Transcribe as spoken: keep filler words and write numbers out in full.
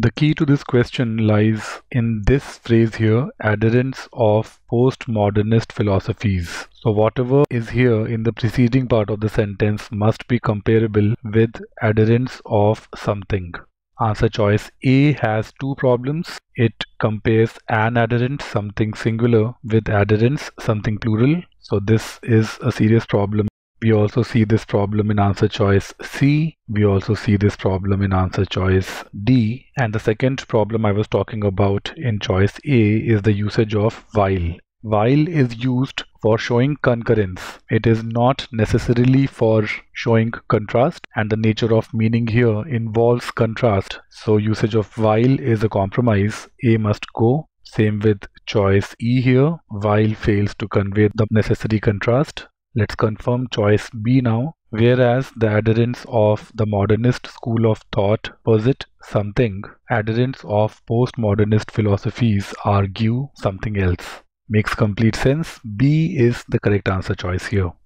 The key to this question lies in this phrase here, adherents of postmodernist philosophies. So whatever is here in the preceding part of the sentence must be comparable with adherents of something. Answer choice A has two problems. It compares an adherent, something singular, with adherents, something plural. So this is a serious problem. We also see this problem in answer choice C. We also see this problem in answer choice D. And the second problem I was talking about in choice A is the usage of while. While is used for showing concurrence. It is not necessarily for showing contrast, and the nature of meaning here involves contrast. So usage of while is a compromise. A must go. Same with choice E here. While fails to convey the necessary contrast. Let's confirm choice B now. Whereas the adherents of the modernist school of thought posit something, adherents of postmodernist philosophies argue something else. Makes complete sense. B is the correct answer choice here.